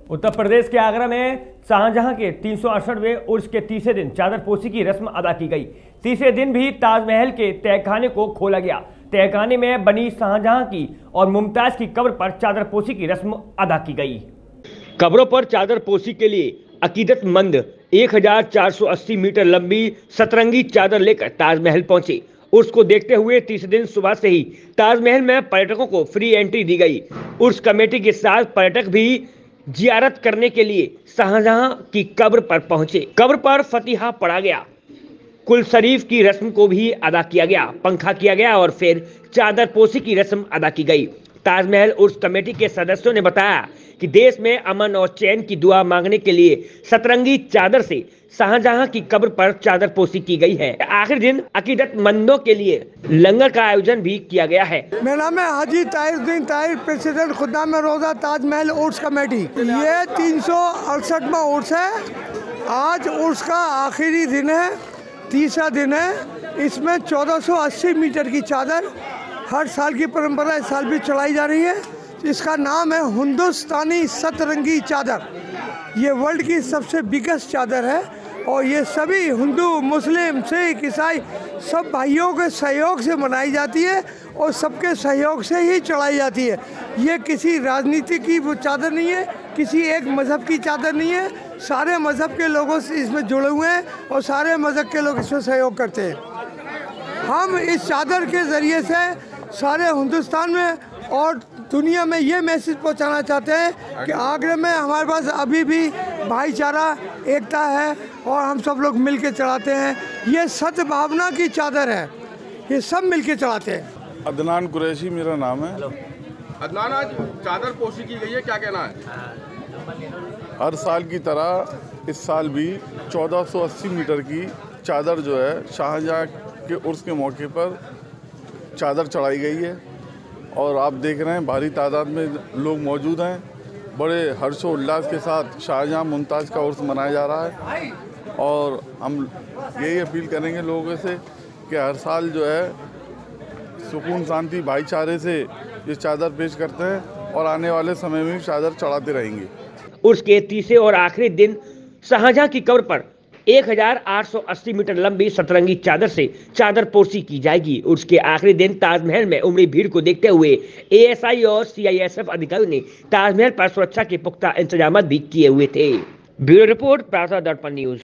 उत्तर प्रदेश के आगरा में शाहजहां के 368वें उर्स के तीसरे दिन चादरपोशी की रस्म अदा की गई। तीसरे दिन भी ताजमहल के तहखाने को खोला गया। तहखाने में बनी शाहजहां की और मुमताज की कब्र पर चादरपोशी की रस्म अदा की गई। कब्रों पर चादरपोशी के लिए अकीदतमंद 1480 मीटर लंबी सतरंगी चादर लेकर ताजमहल पहुंचे। उर्स को देखते हुए तीसरे दिन सुबह से ही ताजमहल में पर्यटकों को फ्री एंट्री दी गई। उर्स कमेटी के साथ पर्यटक भी जियारत करने के लिए शाहजहां की कब्र पर पहुंचे। कब्र पर फतिहा पढ़ा गया, कुल शरीफ की रस्म को भी अदा किया गया, पंखा किया गया और फिर चादरपोशी की रस्म अदा की गई। ताजमहल उर्स कमेटी के सदस्यों ने बताया कि देश में अमन और चैन की दुआ मांगने के लिए सतरंगी चादर से शाहजहां की कब्र पर चादरपोशी की गई है। आखिरी दिन अकीदतमंदों के लिए लंगर का आयोजन भी किया गया है। मेरा नाम है हाजी ताहिरुद्दीन ताहिर, प्रेसिडेंट खुद्दाम रोजा ताजमहल उर्स कमेटी। ये 368वां उर्स है। आज उर्स का आखिरी दिन है, तीसरा दिन है। इसमें 1480 मीटर की चादर हर साल की परंपरा इस साल भी चढ़ाई जा रही है। इसका नाम है हिंदुस्तानी सतरंगी चादर। ये वर्ल्ड की सबसे बिगेस्ट चादर है और ये सभी हिंदू, मुस्लिम, सिख, ईसाई सब भाइयों के सहयोग से मनाई जाती है और सबके सहयोग से ही चढ़ाई जाती है। ये किसी राजनीति की वो चादर नहीं है, किसी एक मज़हब की चादर नहीं है। सारे मज़हब के लोगों से इसमें जुड़े हुए हैं और सारे मज़हब के लोग इसमें सहयोग करते हैं। हम इस चादर के ज़रिए से सारे हिंदुस्तान में और दुनिया में ये मैसेज पहुंचाना चाहते हैं कि आगरे में हमारे पास अभी भी भाईचारा, एकता है और हम सब लोग मिल के चढ़ाते हैं। ये सद्भावना की चादर है, ये सब मिल के चढ़ाते हैं। अदनान कुरैशी मेरा नाम है। अदनान, आज चादर पोशी की गई है, क्या कहना है? हर साल की तरह इस साल भी 1480 मीटर की चादर जो है शाहजहां के उर्स के मौके पर चादर चढ़ाई गई है और आप देख रहे हैं भारी तादाद में लोग मौजूद हैं। बड़े हर्षोल्लास के साथ शाहजहां मुमताज़ का उर्स मनाया जा रहा है और हम यही अपील करेंगे लोगों से कि हर साल जो है सुकून, शांति, भाईचारे से ये चादर पेश करते हैं और आने वाले समय में भी चादर चढ़ाते रहेंगे। उर्स के तीसरे और आखिरी दिन शाहजहां की कब्र पर 1880 मीटर लंबी सतरंगी चादर से चादरपोशी की जाएगी। उर्स के आखिरी दिन ताजमहल में उमड़ी भीड़ को देखते हुए एएसआई और सीआईएसएफ अधिकारियों ने ताजमहल पर सुरक्षा के पुख्ता इंतजाम भी किए हुए थे। ब्यूरो रिपोर्ट, प्रातः दर्पण न्यूज।